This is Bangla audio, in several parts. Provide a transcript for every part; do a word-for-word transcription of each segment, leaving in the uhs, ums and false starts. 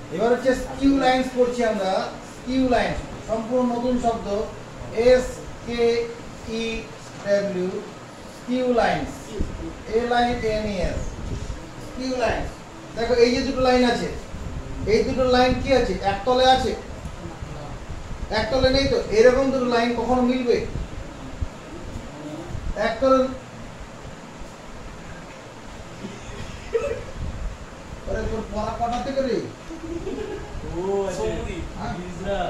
এবার হচ্ছে স্কিউ লাইন্স পড়ছি আমরা। স্কিউ লাইন্স সম্পূর্ণ নতুন শব্দ, S K E W, skew lines, L I N E S, skew lines. দেখো এই যে দুটো লাইন আছে, এই দুটো লাইন কি আছে? একতলে আছে? একতলে নেই তো। এরকম দুটো লাইন কখনো মিলবে? একতলে আরে তোর পড়া কটা থেকে রে? ও আছে হিজরা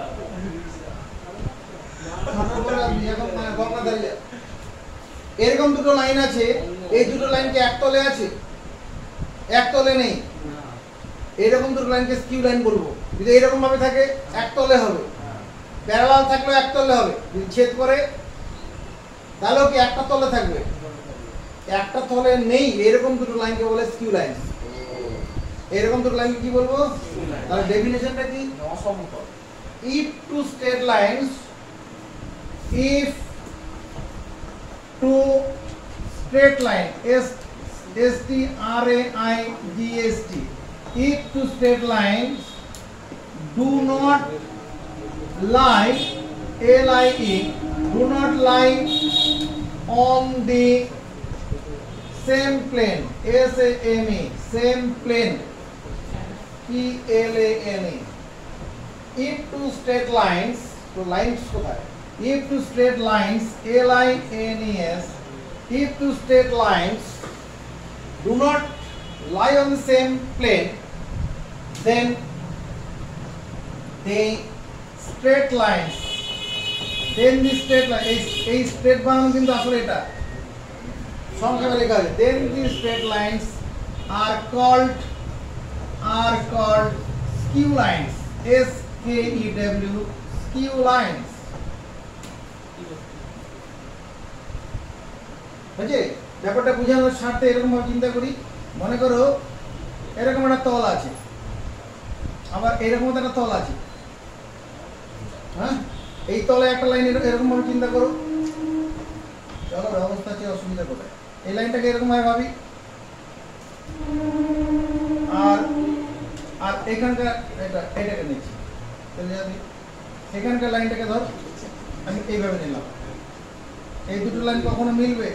এখন গঙ্গা দাঁড়িয়ে এরকম দুটো লাইন আছে, এই দুটো লাইন কি একতলে আছে? একতলে নেই। এরকম দুটো লাইনকে স্কিউ লাইন বলবো। যদি এরকম ভাবে থাকে একতলে হবে, প্যারালাল থাকলে একতলে হবে। যদি ছেদ করে তাহলেও কি একটা তলে থাকবে? একটা তলে নেই। এরকম দুটো লাইনকে বলে স্কিউ লাইন। এরকম দুটো লাইনকে কি বলবো? তাহলে ডেফিনেশনটা কি? অসমতল। if two straight lines if two straight line s s t r a i g s t if two straight lines do not lie l i e do not lie on the same plane, s a m e, same plane, p l a n e, if two straight lines, two lines কোথায়? if two straight lines, l i n e s, if two straight lines do not lie on the same plane, then the straight lines, then the straight line, এই এই straight বানানো কিন্তু আসলে এটা সংখ্যাটা লেখা আছে। then the straight lines are called are called skew lines, s k e w, skew lines। বুঝে ব্যাপারটা বোঝানোর স্বার্থে এরকম ভাবে চিন্তা করি। মনে করো এরকম একটা তল আছে, আবার এরকম একটা তল আছে, হ্যাঁ? এই তলে একটা লাইন এরকম ভাবে চিন্তা করো। চলো ব্যবস্থা আছে, অসুবিধা কোথায়? এই লাইনটাকে এরকম ভাবে ভাবি, আর আর এখানকার এটা এটাকে নিচ্ছি, এখানকার লাইনটাকে ধর আমি এইভাবে নিলাম। এই দুটো লাইন কখনো মিলবে?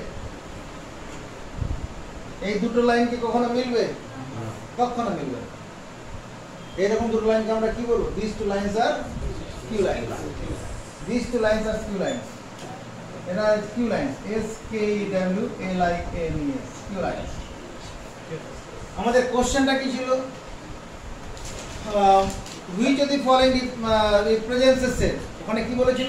এই দুটো লাইন কি কখনো মিলবে? কখনো মিলবে। এরকম দুটো লাইনকে আমরা কি বলবো? This two lines are skew lines. This two lines are skew lines. এটা skew lines, S K E W L I N E S, skew lines. আমাদের কোশ্চেনটা কি ছিল? which of the following represents a set? ওখানে কি বলেছিল?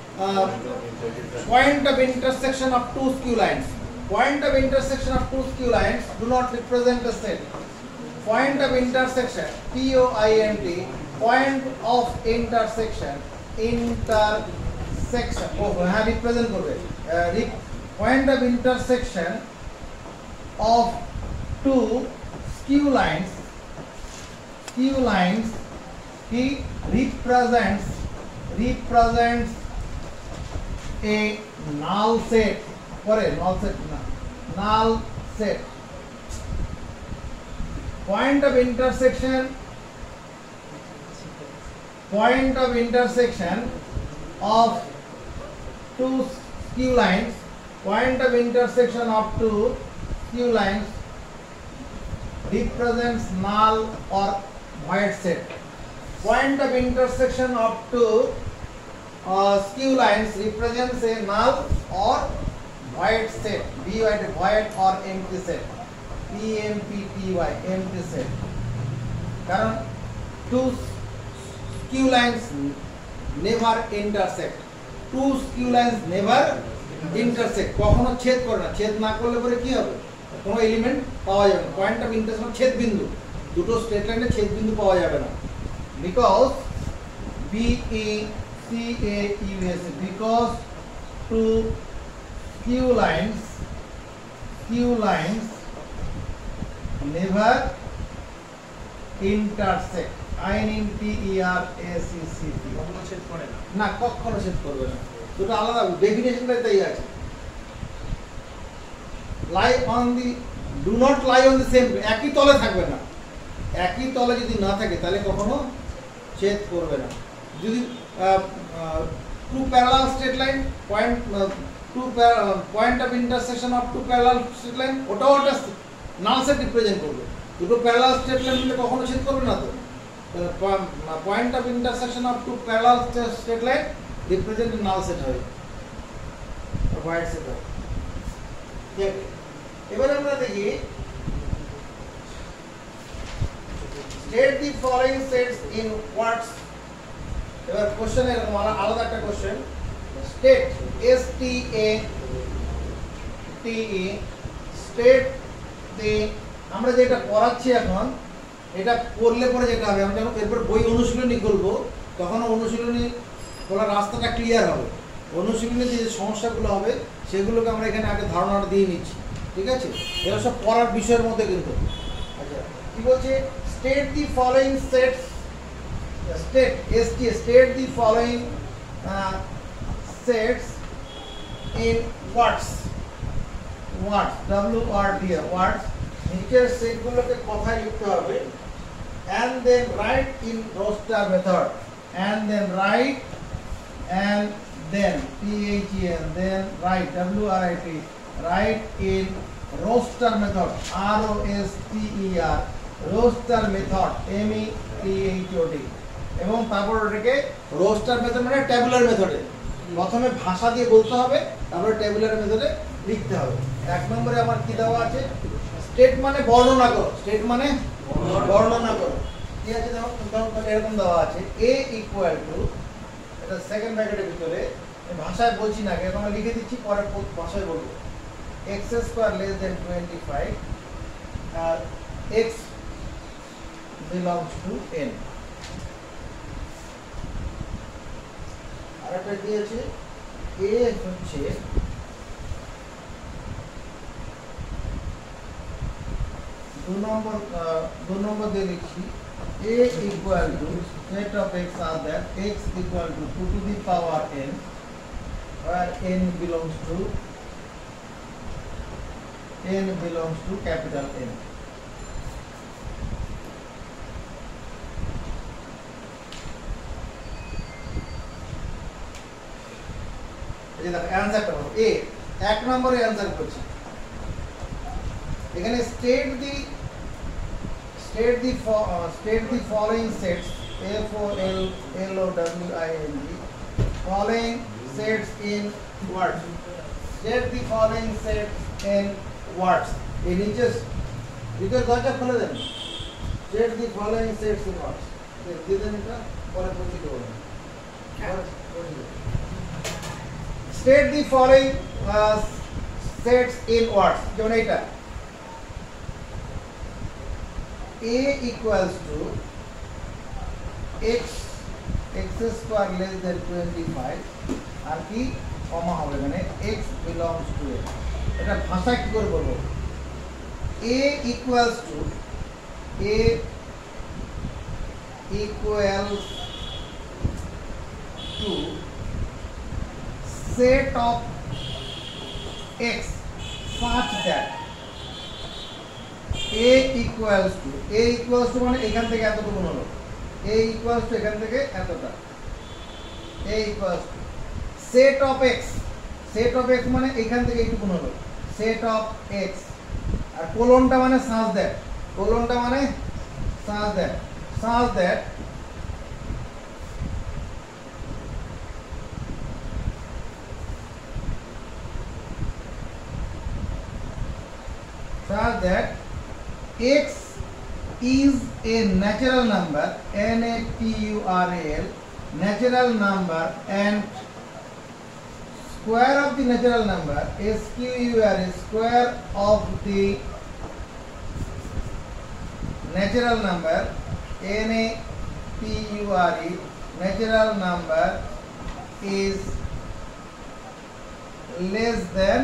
point of intersection of two skew lines, point of intersection of two skew lines do not represent a set. Point of intersection, P O I N T, point of intersection, intersection, oh হ্যাঁ represent করবে, point of intersection of two skew lines, skew lines, he represents represents a null set, পরে null set না, null set. Point of intersection, point of intersection of two skew lines, point of intersection of two skew lines represents null or void set. Point of intersection of two uh, skew lines represents a null or void set, V Y D, void or empty set, P M P T Y, empty set. কারণ two skew lines never intersect, two skew lines never intersect, কখনো ছেদ করে না। ছেদ না করলে পরে কি হবে? কোনো এলিমেন্ট পাওয়া যাবে না। পয়েন্ট অফ ইন্টারসেকশন ছেদ বিন্দু, দুটো স্ট্রেট লাইনে ছেদ বিন্দু পাওয়া যাবে না। because B E C A U S, because two skew lines skew lines never intersect, I N T E R S E C T, কখনো ছেদ করে না। না, কখনো ছেদ করবে না। দুটো আলাদা ডেফিনেশনটাই তাই আছে। lie on the, do not lie on the same, একই তলে থাকবে না, একই তলে যদি না থাকে তাহলে কখনো ছেদ করবে না। যদি two parallel straight line point to point of intersection of two parallel straight line, ওটাও ওটা নাল সেট রিপ্রেজেন্ট করবে। দুটো প্যারালাল স্ট্রেট লাইন মিলে কখনো ছেদ করবে না। তো point of intersection of two parallel straight line represent null set হবে, হোয়াইট সেট হবে। এবার আমরা দেখি state the following sets in words. এবার কোশ্চেন এরকম আলাদা একটা question, state S T A T E state the, আমরা যেটা পড়াচ্ছি এখন এটা পড়লে পরে যেটা হবে, আমরা যখন এরপর বই অনুশীলনী করবো তখন অনুশীলনী বলার রাস্তাটা ক্লিয়ার হবে। অনুশীলনী যে সমস্যাগুলো হবে সেগুলোকে আমরা এখানে আগে ধারণাটা দিয়ে নিচ্ছি, ঠিক আছে? এরা সব পড়ার বিষয়ের মধ্যে কিন্তু। আচ্ছা কি বলছে, state the following sets, state st state the following uh, sets in words, words w r d words, নিচের সেটগুলোকে কথায় লিখতে হবে, and then write in roster method, and then write and then t h e n then write w r i t write in roster method, r o s t e r roster method, M E T H O D, এবং তারপর ওটাকে রোস্টার মেথড মানে ট্যাবুলার মেথডে প্রথমে ভাষা দিয়ে বলতে হবে, তারপরে ট্যাবুলার মেথডে লিখতে হবে। এক নম্বরে আমার কি দেওয়া আছে, স্টেট মানে বর্ণনা করো, স্টেট মানে বর্ণনা করো, ঠিক আছে? দেখো এরকম দেওয়া আছে, এ ইকুয়াল টু, এটা সেকেন্ড ব্র্যাকেটের ভিতরে ভাষায় বলছি না, এরকম লিখে দিচ্ছি, পরে ভাষায় বলবো, X square less than twenty five আর এক্স belongs to n। আর একটা দিয়েছে a হচ্ছে দু নম্বর দু নম্বর দিয়ে লিখছি a equal to set of x are that x equal to two to the power n where n belongs to n belongs to capital N। অ্যানসারটা হলো এ, এক নম্বরে অ্যানসার করছি। এখানে state the state the state the following sets F O L L O W I N G following sets in words, state the following sets in words. এই নিচে ভিতর দরজা খুলে দেন, state the following sets in words দিয়ে দেন, এটা পরে পরিচিত করবেন। State the following uh, sets in words, যেমন এটা a equals to x x square less than twenty-five আর কি কমা হবে, মানে x belongs to a, এটা ভাষা কি করে বলবো, a equals to a equals to set of x such that a equals to a equals to মানে এখান থেকে এতটুকু হলো, a equals to এখান থেকে এতটা, a equals to set of x, set of x মানে এখান থেকে এইটুকু হলো, set of x, আর কোলনটা মানে such that, কোলনটা মানে such that, such that such that x is a natural number, n a t u r a l, natural number, and square of the natural number, s q u r a, square of the natural number, n a t u r e, natural number is less than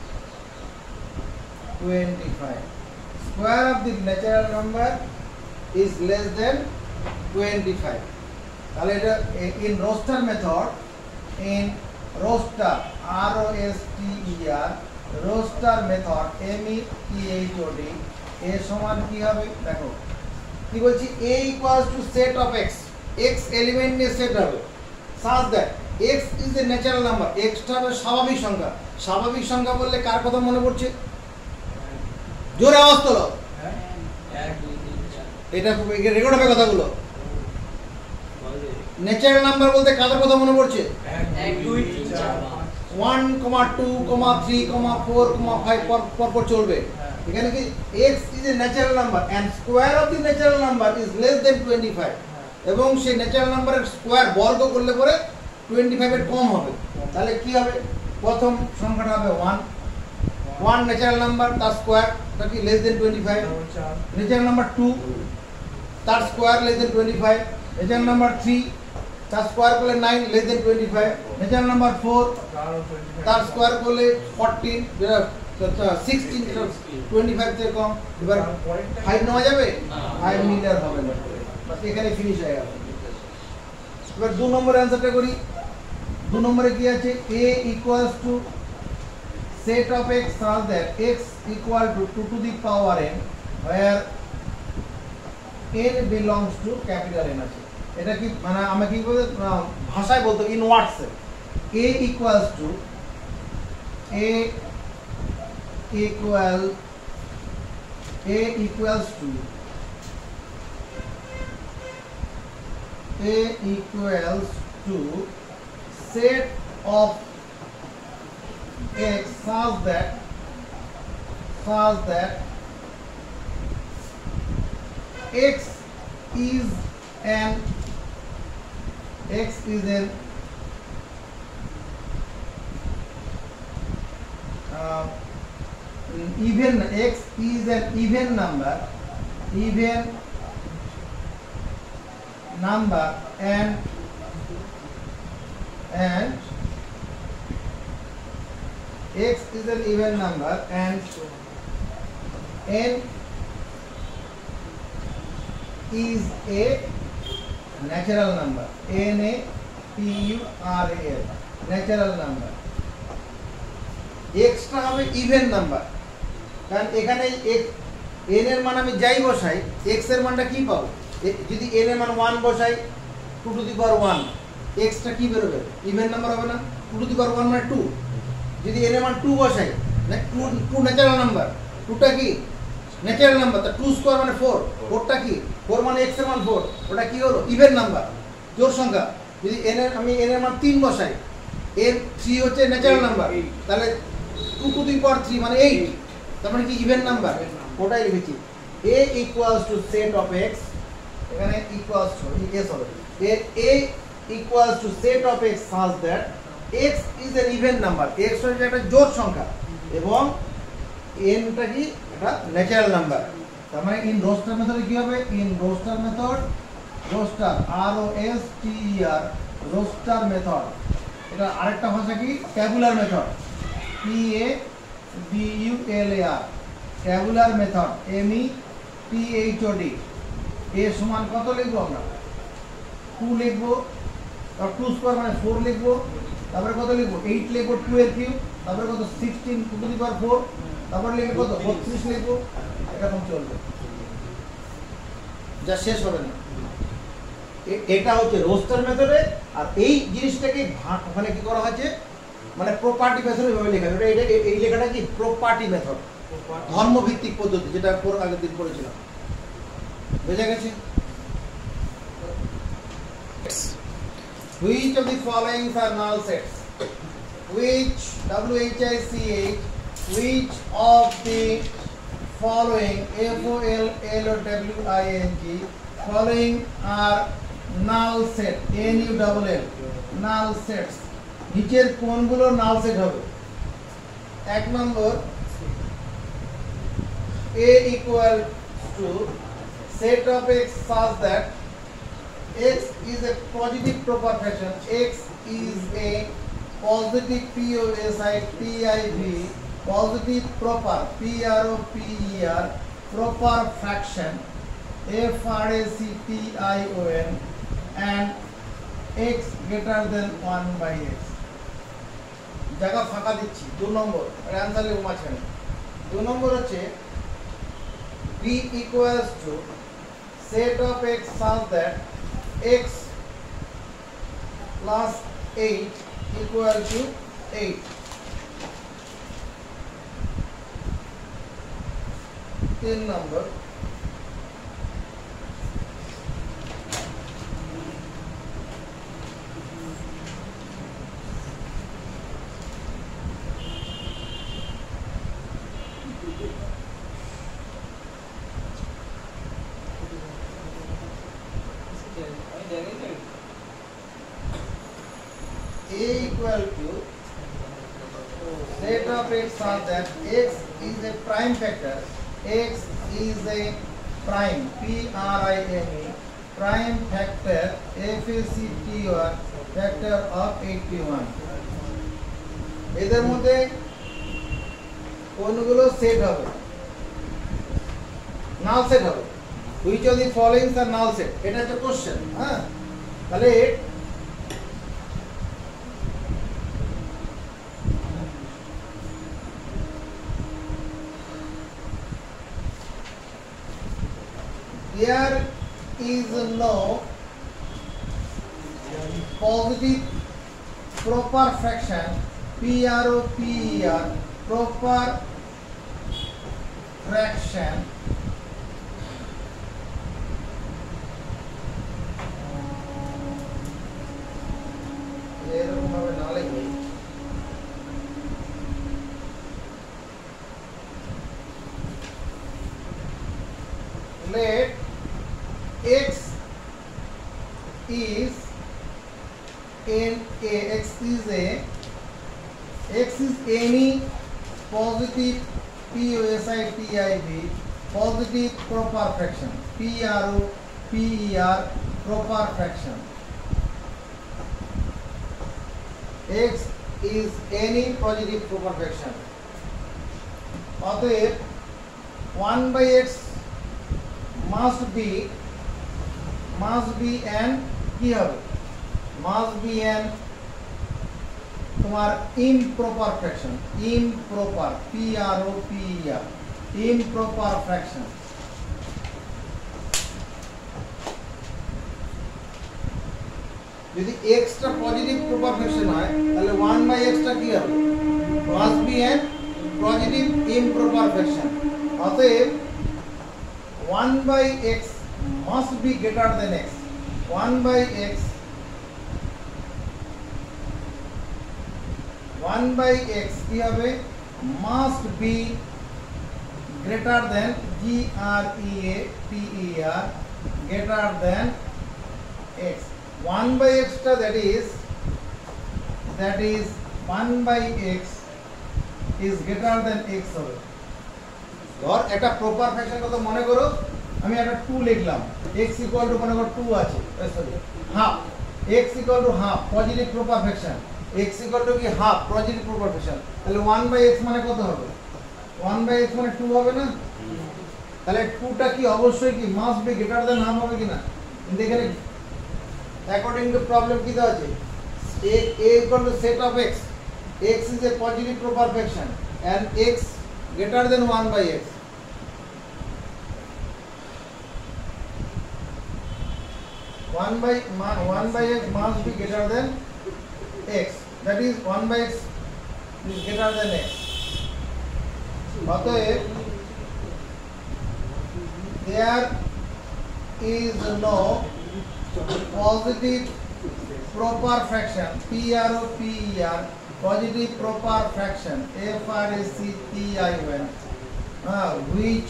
twenty-five. Square of the natural number is less than twenty-five. তাহলে এটা in roster method, in roster r o s t e r roster method m e t h o d এর সমান কি হবে দেখো, কি বলছি a equals to set of x x element নিয়ে সেট হবে such that x is a natural number x টা হলো স্বাভাবিক সংখ্যা স্বাভাবিক সংখ্যা বললে কার কথা মনে পড়ছে জোরে আওয়াজ তোলো এটা রেকর্ড হবে কথাগুলো ন্যাচারাল নাম্বার বলতে কাদের কথা মনে পড়ছে এক দুই তিন চার one, two, three, four, five পর পর পর চলবে এখানে কি x is a natural number and square of the natural number is less than twenty-five এবং সেই ন্যাচারাল নাম্বারের স্কয়ার বর্গ করলে পরে twenty-five এর কম হবে তাহলে কি হবে প্রথম সংখ্যাটা হবে one one ন্যাচারাল নাম্বার তার স্কয়ার তা কি less than twenty-five natural number two তার square less than twenty-five natural number three তার স্কয়ার করলে nine less than twenty-five natural number four তার স্কয়ার করলে fourteen যেটা sixteen twenty-five থেকে কম এবার five নেওয়া যাবে five নিলে আর হবে না বাস এখানে ফিনিশ হয়ে গেল এবার দুই নম্বরের অ্যানসারটা করি দুই নম্বরে কি আছে a equals to set of x such that x equal to two to the power n where n belongs to capital N আছে এটা কি মানে আমরা কি বলতে ভাষায় বলতো in words a equals to a equal a equals to a equals to set of x such that such that x is an x is an uh, even x is an even number even number and and x is an even number and n is a natural number n a p u r a l natural number x টা হবে ইভেন নাম্বার কারণ এখানে x n এর মান আমি যাই বসাই x এর মানটা কি পাবো যদি n এর মান one বসাই two to the power one x টা কি বের হবে ইভেন নাম্বার হবে না two to the power one মানে two যদি n এর মান two বসাই না two two natural number two টা কি ন্যাচারাল নাম্বার তা two স্কয়ার মানে four four টা কি four মানে x এর মান four ওটা কি হলো ইভেন নাম্বার জোড় সংখ্যা যদি n এর আমি n এর মান three বসাই n three হচ্ছে ন্যাচারাল নাম্বার তাহলে two to the power three মানে eight তার মানে কি ইভেন নাম্বার ওটাই লিখেছি a equals to set of x এখানে equals to s হবে a equals to set of x such that x is an even number x হচ্ছে একটা জোড় সংখ্যা এবং n টা কি এটা ন্যাচারাল নাম্বার তার মানে ইন রোস্টার মেথডে কি হবে in roster method roster R O S T E R roster method এটা আরেকটা ভাষা কি tabular method P A B U L A R tabular method M E T H O D A সমান কত লিখবো আমরা two লিখবো আর two স্কয়ার মানে four লিখবো তারপরে কত লিখবো eight লিখবো two এর কিউব তারপরে কত sixteen to the power four তারপরে লিখবো কত thirty-three লিখবো এরকম চলবে যা শেষ হবে না এটা হচ্ছে রোস্টার মেথডে আর এই জিনিসটাকে ওখানে কি করা হয়েছে মানে প্রপার্টি মেথডে ভাবে লেখা এটা এটা এই লেখাটা কি প্রপার্টি মেথড ধর্মভিত্তিক পদ্ধতি যেটা পর আগের দিন পড়েছিলাম বুঝা গেছে which of the following are null sets which w h i c h which of the following f o l l o w i n g following are null set n u double l null sets নিচের কোনগুলো নাল সেট হবে এক নম্বর a equal to set of x such that x is a positive proper fraction x is a positive p o s i t i v positive proper p r o p e r proper fraction f r a c t i o n and x greater than one by x জায়গা ফাঁকা দিচ্ছি দুই নম্বর অ্যানসার লিখব মাঝখানে দুই নম্বর হচ্ছে b equals to set of x such that x plus eight equal to eight. Tin number. A equal to set of x such that x is a prime factor, x is a prime, P R I M E, prime factor, F A C T R, factor of eighty-one. এদের মধ্যে কোনগুলো সেট হবে? নাল সেট হবে। Which of the following are null set? এটা একটা কোশ্চেন, হ্যাঁ? তাহলে there is no positive proper fraction, P R O P E R, proper fraction এরকম ভাবে না লিখে let x is in a x is a x is any positive P O S I T I V positive proper fraction, P R O P E R, proper fraction. X is any positive proper fraction. অতএব one by x must be must be an কি হবে? must be an তোমার improper fraction, improper, P R O P E R, improper fraction. যদি x টা পজিটিভ প্রপার ফ্র্যাকশন হয় তাহলে one by x টা কি হবে? must be an positive improper fraction. অতএব one by x must be greater than x. one by x one by x কি হবে? must be greater than G R E A T E R, greater than x. one by x টা that is that is one by x is greater than x হবে। ধর একটা প্রপার ফ্র্যাকশন কত মনে করো, আমি একটা two লিখলাম, x equal to মনে করো two আছে, sorry half, x equal to half positive proper fraction, x equal to কি হাফ পজিটিভ প্রপার ফ্র্যাকশন, তাহলে one by x মানে কত হবে? one by x মানে two হবে না? তাহলে two টা কি অবশ্যই কি must be greater than half হবে কিনা? দেখেন according to problem কি দেওয়া আছে? a a equal to set of x, x is a positive proper fraction and x greater than one by x. one by one by x must be greater than x, that is one by x is greater than x. অতএব there is no positive proper fraction, P R O P E R, positive proper fraction, F R A C T I O N, uh, which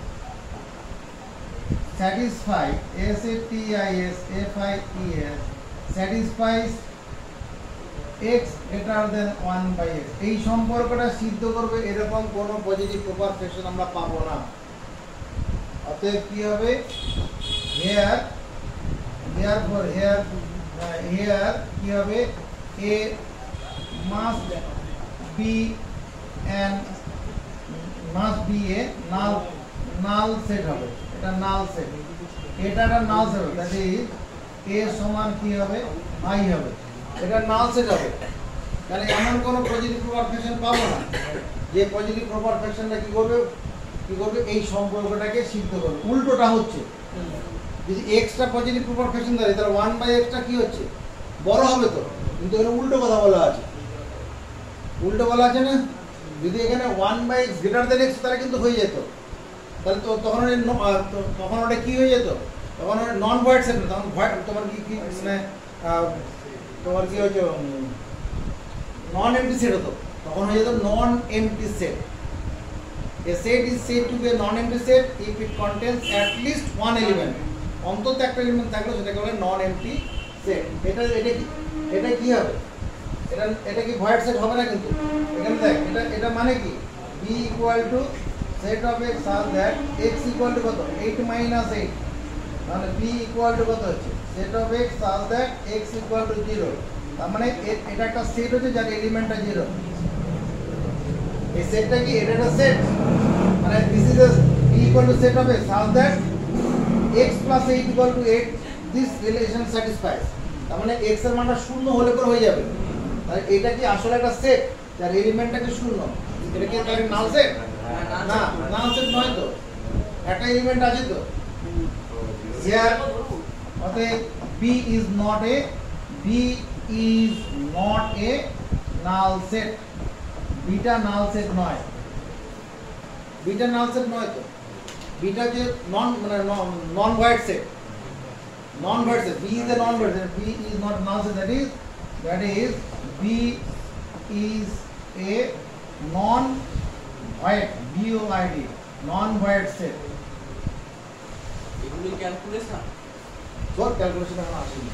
satisfy S A T I S F I E S satisfies x greater than one by x. এই সম্পর্কটা সিদ্ধ করবে এরকম কোন পজিটিভ প্রপার ফ্র্যাকশন আমরা পাবো না। অতএব কি হবে? here therefore here uh, here কি হবে? a must be an must be a null null set হবে, এটা null set, এটা একটা null set হবে, that is a সমান কি হবে? I হবে, এটা null set হবে। তাহলে এমন কোন পজিটিভ প্রপার ফ্র্যাকশন পাবো না যে পজিটিভ প্রপার ফ্র্যাকশনটা কি করবে কি করবে এই সম্পর্কটাকে সিদ্ধ করবে। উল্টোটা হচ্ছে, যদি এক্সটা পজিটিভ প্রপারফেকশন ধরে তাহলে ওয়ান বাই এক্সটা কি হচ্ছে বড় হবে তো, কিন্তু এখানে উল্টো কথা বলা আছে, উল্টো বলা আছে না, যদি এখানে one by X greater than X তাহলে কিন্তু হয়ে যেত, তাহলে তো তখন তখন ওটা কি হয়ে যেত, তখন ওটা নন ভয়েড সেট, তখন ভয়েড তোমার কি কি মানে তোমার কি হচ্ছে নন এমটি সেট হতো, তখন হয়ে যেত non empty set. A set is said to be a non-empty set if it contains at least one element. অন্তত একটা এলিমেন্ট থাকলে সেটাকে বলে নন এমটি সেট। এটা এটা কি এটা কি হবে, এটা এটা কি ভয়েড সেট হবে না, কিন্তু এখানে দেখ এটা এটা মানে কি b equal to set of x such that x equal to কত এইট মাইনাস এইট, তাহলে b ইকুয়াল টু কত হচ্ছে set of x such that x equal to zero, তার মানে এটা একটা সেট হচ্ছে যার এলিমেন্টটা জিরো। এই সেটটা কি এটা একটা সেট, মানে this is a b equal to set of x such that x plus eight equal to eight, this relation satisfies, তার মানে x এর মানটা শূন্য হলে পরে হয়ে যাবে, তাহলে এটা কি আসলে একটা সেট যার এলিমেন্টটা কি শূন্য, এটা কি তার নাল সেট না, নাল সেট নয় তো, একটা এলিমেন্ট আছে তো here, অতএব b is not a b is not a null set, beta null set নয়, বিটা নাল সেট নয় তো, বিটা যে নন মানে non void set, non void set, B is a non void set, B is not null set, that is that is B is a non void, V O I D, non void set. এগুলো ক্যালকুলেশন, তোর ক্যালকুলেশন এখন আসেনি,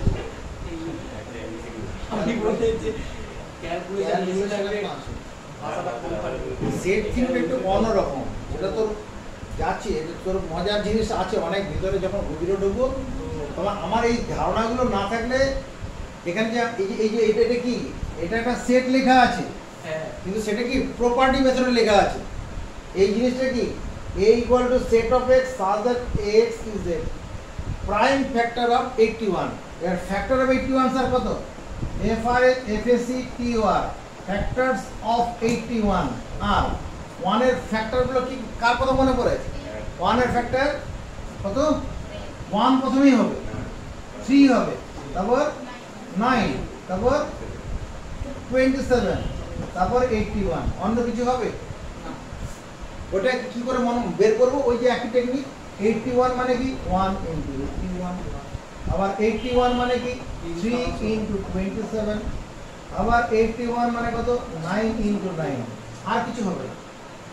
আমি বলতে যে ক্যালকুলেশন লিখে লাগবে ভাষাটা কম পারে, সেট থিওরি একটু অন্যরকম, এটা তোর যাচ্ছে, এটা তোর মজার জিনিস আছে অনেক ভিতরে, যখন গভীরে ঢুকবো তখন আমার এই ধারণাগুলো না থাকলে এখানে যে এই যে এই যে এটা এটা কি, এটা একটা সেট লেখা আছে, হ্যাঁ, কিন্তু সেটা কি প্রপার্টি মেথডে লেখা আছে, এই জিনিসটা কি a equal to set of x such that x is a prime factor of eighty-one, এর ফ্যাক্টর অফ eighty-one স্যার কত, f r f s c t o r, factors of eighty-one, আর ওয়ান এর ফ্যাক্টরগুলো কি কার কথা মনে পড়ে, ওয়ান এর ফ্যাক্টর কত, ওয়ান প্রথমেই হবে, থ্রি হবে, তারপর নাইন, তারপর টোয়েন্টি সেভেন, তারপর এইটটি ওয়ান, অন্য কিছু হবে ওটা কি করে মনে বের করবো, ওই যে একই টেকনিক, এইটটি ওয়ান মানে কি ওয়ান ইন্টু এইটটি ওয়ান, আবার এইটটি ওয়ান মানে কি থ্রি ইন্টু টোয়েন্টি সেভেন, আবার এইটটি ওয়ান মানে কত নাইন ইন্টু নাইন, আর কিছু হবে না,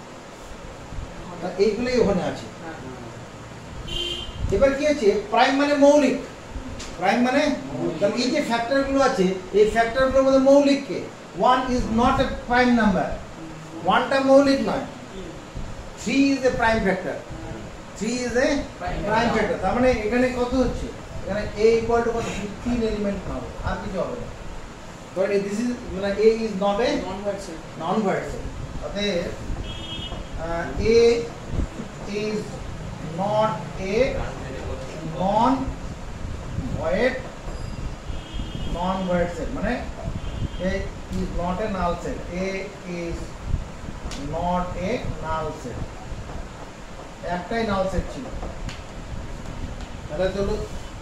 এইগুলোই ওখানে আছে। এবার কি আছে, প্রাইম মানে মৌলিক, প্রাইম মানে এই যে ফ্যাক্টরগুলো আছে এই ফ্যাক্টরগুলোর মধ্যে মৌলিক কে, one is not a prime number, ওয়ানটা মৌলিক নয়, three is a prime factor, three is a prime factor, তার মানে এখানে কত হচ্ছে, এখানে a ইকুয়াল টু কত ফিফটিন এলিমেন্ট হবে, আর কিছু হবে না, বাট দিস ইজ মানে a is not a non void set, non void set, অতএব a is not a non void non void set, মানে a is not a null set, a is not a null set, একটাই null set ছিল, তাহলে চলো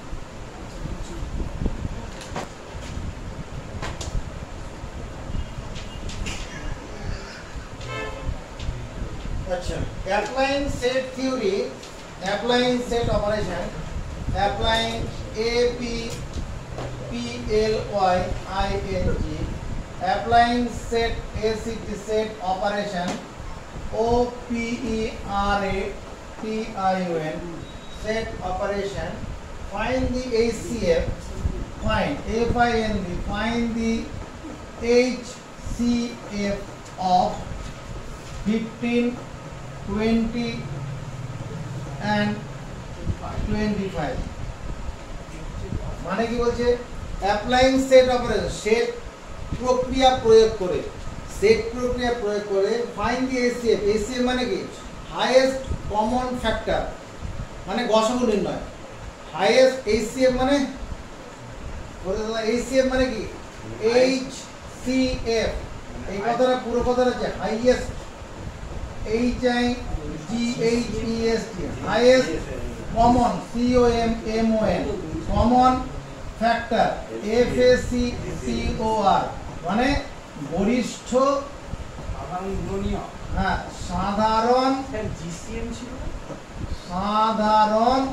अच्छा, applying set theory, applying set operation, applying A P P L Y I N G, applying set A C T set operation, O P E R A T I O N, set operation, find the H C F, find F I N D, find the H C F of fifteen, twenty and twenty-five, মানে কি বলছে, অ্যাপ্লাইং সেট অপারেশন, সেট প্রক্রিয়া প্রয়োগ করে, সেট প্রক্রিয়া প্রয়োগ করে ফাইন্ড দি এসিএফ, এসিএফ মানে কি হাইয়েস্ট কমন ফ্যাক্টর, মানে গসাগু নির্ণয়, হাইয়েস্ট এইচসিএফ মানে এইচসিএফ মানে কি এইচ সি এফ, এই কথাটা পুরো কথাটা হচ্ছে highest, H I G H E S T, highest common C O M M O N common factor F A C C O R মানে গরিষ্ঠ সাধারণ গুণনীয় হ্যাঁ সাধারণ স্যার জিসিএম ছিল সাধারণ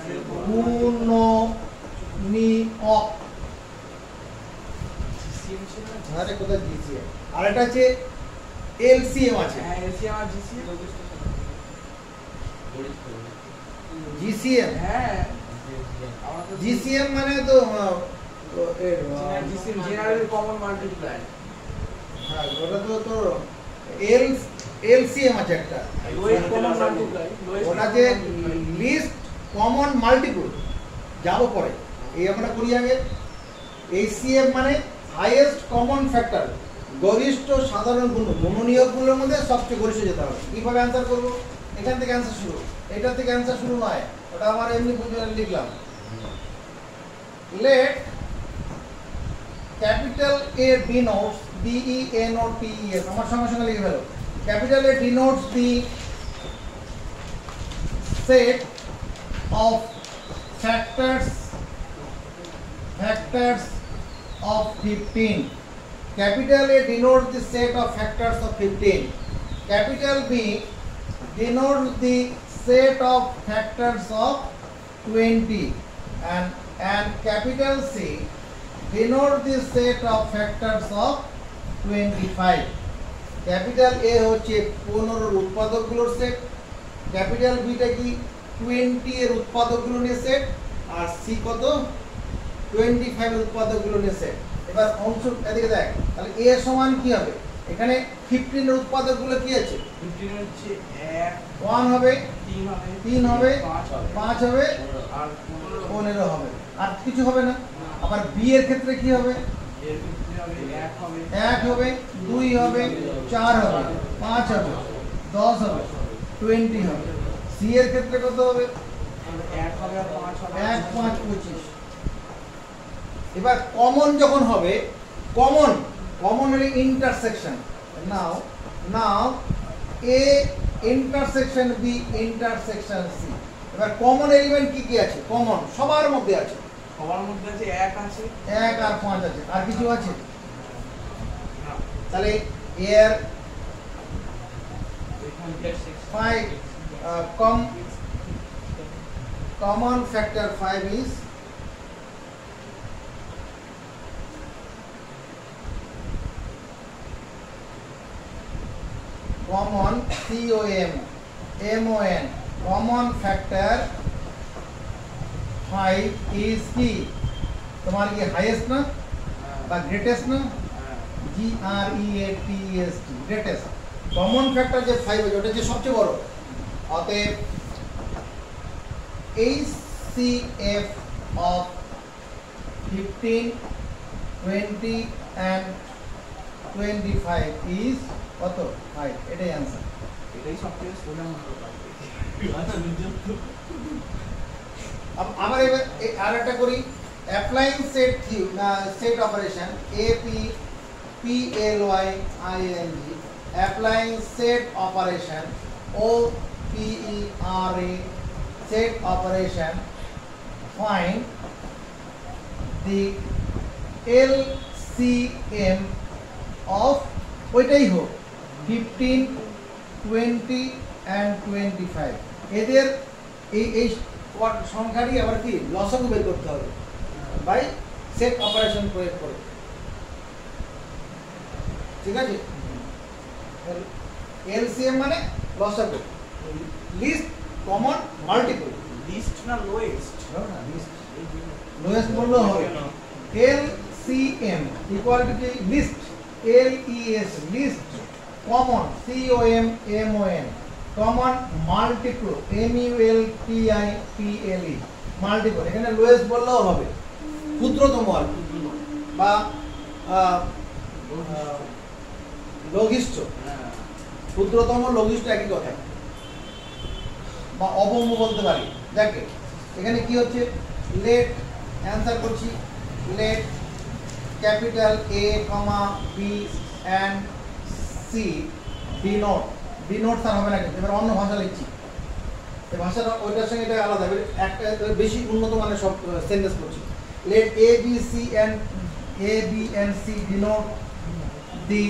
গুণনীয়ক জিসিএম ছিল না আরে কোথায় জিসিএম আর এটা হচ্ছে এলসিএম আছে হ্যাঁ এলসিএম আর জিসিএম জিসিএম হ্যাঁ আমরা তো জিসিএম মানে তো আহ, তো এর, আহ, জিসিএম জেনারেল কমন মাল্টিপ্লাই হ্যাঁ ওটা তো তোর এল এলসিএম আছে একটা লোয়েস্ট কমন মাল্টিপ্লাই ওটা যে লিস্ট কমন মাল্টিপল যাবো পরে এই আমরা করি আগে এইচসিএফ মানে হাইয়েস্ট কমন ফ্যাক্টর গরিষ্ঠ সাধারণ গুণ গুণনীয়কগুলোর মধ্যে সবচেয়ে গরিষ্ঠ যেতে হবে কিভাবে অ্যান্সার করবো এখান থেকে অ্যান্সার শুরু এটা থেকে অ্যান্সার শুরু নয় ওটা আমার এমনি বুঝে লিখলাম let capital A denotes D E N O T E S আমার সঙ্গে সঙ্গে লিখে ফেলো capital A denotes the set of factors factors of fifteen. Capital A denotes the set of factors of fifteen. Capital B denotes the set of factors of twenty. And and capital C denotes the set of factors of twenty-five. Capital A হচ্ছে পনেরো উৎপাদকগুলোর সেট ক্যাপিটাল বিটা কি টোয়েন্টি এর উৎপাদকগুলো নিয়ে সেট আর সি কত টোয়েন্টি ফাইভ এর উৎপাদকগুলো নিয়ে সেট এবার অংশ এদিকে দেখ তাহলে এ সমান কি হবে এখানে ফিফটিন এর উৎপাদকগুলো কি আছে ফিফটিন হচ্ছে এক ওয়ান হবে তিন হবে তিন হবে পাঁচ হবে পাঁচ হবে আর পনেরো পনেরো হবে আর কিছু হবে না আবার বি এর ক্ষেত্রে কি হবে এর ভিতরে হবে এক হবে এক হবে দুই হবে চার হবে পাঁচ হবে দশ হবে টোয়েন্টি হবে সি এর ক্ষেত্রে কত হবে এক হবে আর পাঁচ হবে এক পাঁচ পঁচিশ এবার কমন যখন হবে কমন কমন হলে intersection now now A intersection B intersection C এবার কমন এলিমেন্ট কি কি আছে কমন সবার মধ্যে আছে সবার মধ্যে আছে এক আছে এক আর পাঁচ আছে আর কিছু আছে না তাহলে এর এখানে five uh, com common factor five is common C O M M O N common factor five is কি তোমার কি হাইয়েস্ট না বা গ্রেটেস্ট না G R E A T S T greatest common factor যে ফাইভ আছে ওটা যে সবচেয়ে বড় অতএব H C F of fifteen twenty and twenty five is কত ফাইভ এটাই অ্যান্সার এটাই সবথেকে সোজা মতো আবার এবার আর একটা করি applying set through set operation A P P L Y I N G applying set operation O P E R A set operation find the L C M of ওইটাই হোক fifteen twenty and twenty five এদের এই এই সংখ্যাটি আবার কি লসাগু বের করতে হবে বাই সেট অপারেশন প্রয়োগ করে ঠিক আছে এলসিএম মানে লসাগু লিস্ট কমন মাল্টিপল লিস্ট না লোয়েস্ট লোয়েস্ট বললেও হবে এলসিএম ইকুয়াল টু কি least L E S least common C O M M O N common multiple M U L T I P L E multiple এখানে লোয়েস্ট বললেও হবে ক্ষুদ্রতম আর কি বা আহ, আহ, লঘিষ্ঠ ক্ষুদ্রতম লঘিষ্ঠ একই কথা বা অবম বলতে পারি দেখে এখানে কি হচ্ছে লেট অ্যান্সার করছি let capital A comma B and C denote denote আর হবে না কিন্তু এবার অন্য ভাষা লিখছি এই ভাষাটা ওইটার সঙ্গে এটা আলাদা, একটা বেশি উন্নত মানের সব সেন্টেন্স করছি। Let A B C and A B and C denote the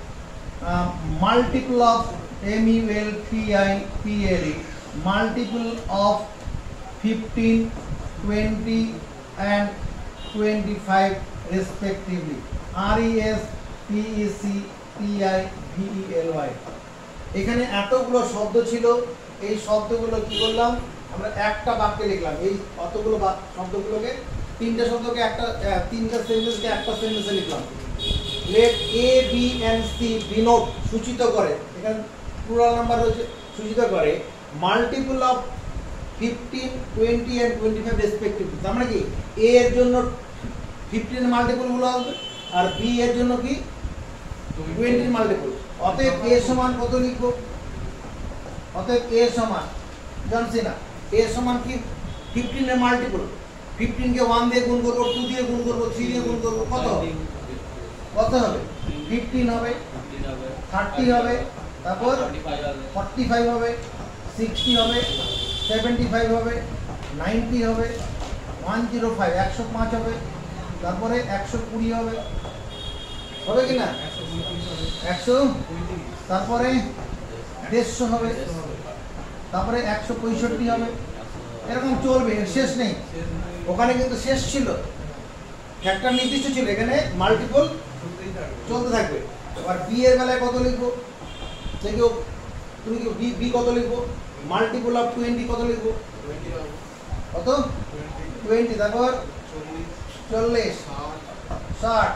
multiple of M U L P I P L E, multiple of fifteen, twenty and twenty five respectively. R E S P E C P I V E L Y. এখানে এতগুলো শব্দ ছিল, এই শব্দগুলো কি করলাম আমরা একটা বাক্যে লিখলাম। এই অতগুলো শব্দগুলোকে তিনটা শব্দকে একটা তিনটা সেন্টেন্সকে একটা সেন্টেন্সে লিখলাম। Let A B and C denote সূচিত করে, এখানে প্লুরাল নাম্বার রয়েছে, সূচিত করে multiple of fifteen, twenty and twenty five respectively. তার মানে কি এ এর জন্য ফিফটিন মাল্টিপলগুলো আসবে আর বি এর জন্য কি টোয়েন্টি মাল্টিপল। অতএব এ সমান কত লিখবো? অতএব এ সমান জানছি না, এ সমান কি ফিফটিন এর মাল্টিপল। ফিফটিন কে ওয়ান দিয়ে গুণ করবো, টু দিয়ে গুণ করবো, থ্রি দিয়ে গুণ করবো, কত কত হবে? ফিফটিন হবে, থার্টি হবে, তারপর ফর্টি ফাইভ হবে, সিক্সটি হবে, সেভেন্টি ফাইভ হবে, নাইনটি হবে, ওয়ান জিরো ফাইভ একশো পাঁচ হবে, তারপরে একশো কুড়ি হবে, হবে কি না? একশো, তারপরে দেড়শো হবে, তারপরে একশো পঁয়ষট্টি হবে, এরকম চলবে, শেষ নেই। ওখানে কিন্তু শেষ ছিল, একটা নির্দিষ্ট ছিল, এখানে মাল্টিপল চলতে থাকবে। আর বি এর বেলায় কত লিখবো? সে কেউ তুমি কি বি বি কত লিখবো? মাল্টিপল অফ টোয়েন্টি কত লিখবো? কত? টোয়েন্টি, তারপর চল্লিশ, ষাট,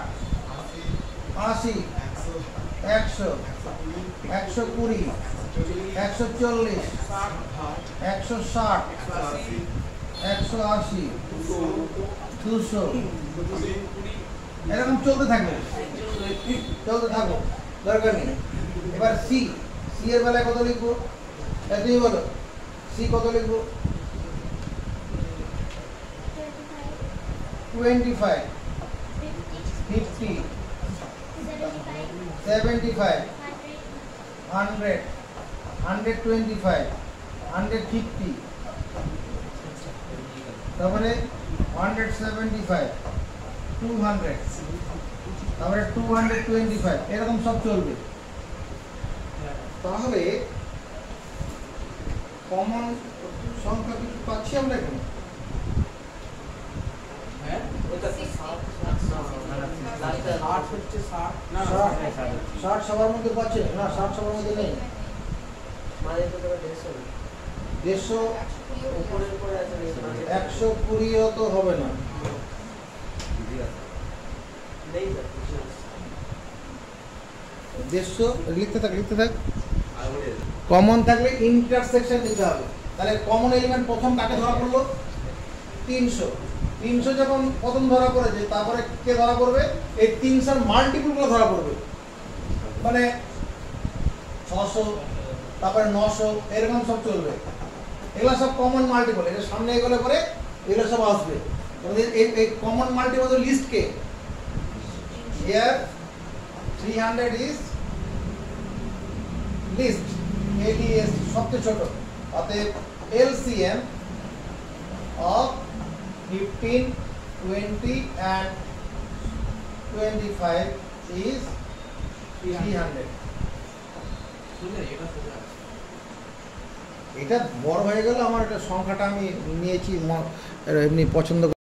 আশি, একশো, একশো কুড়ি, একশো চল্লিশ, একশো ষাট, একশো আশি, দুশো, এরকম চলতে থাকবে, চলতে থাকবো, দরকার নেই। এবার সি, সি এর বেলায় কত লিখবো? তুমি বলো সি কত লিখবো? Twenty five, fifty, seventy five, hundred, hundred twenty five, hundred fifty, তারপরে hundred seventy five, two hundred, তারপরে টু হান্ড্রেড টোয়েন্টি ফাইভ, এরকম সব চলবে। তাহলে কমন সংখ্যা কিছু পাচ্ছি আমরা এখন? ষাট সবার মধ্যে পাচ্ছে না? ষাট সবার মধ্যে নেই, দেড়শো, একশো কুড়িও তো হবে না। দেড়শো লিখতে থাক, লিখতে থাক। কমন থাকলে ইন্টারসেকশন দিতে হবে। তাহলে কমন এলিমেন্ট প্রথম কাকে ধরা পড়লো? তিনশো। তিনশো যখন প্রথম ধরা পড়েছে, তারপরে কে ধরা পড়বে? এই তিনশোর মাল্টিপলগুলো ধরা পড়বে, মানে ছশো, তারপরে নশো, এরকম সব চলবে। এগুলো সব কমন মাল্টিপল, এটা সামনে এগুলো পরে এগুলো সব আসবে। এই কমন মাল্টিপল লিস্ট কে? Here three hundred is least, এডিএস সবচেয়ে ছোট। অতএব LCM of fifteen, twenty and twenty-five is three hundred. এটা বড় হয়ে গেল আমার, এটা সংখ্যাটা আমি নিয়েছি এমনি পছন্দ।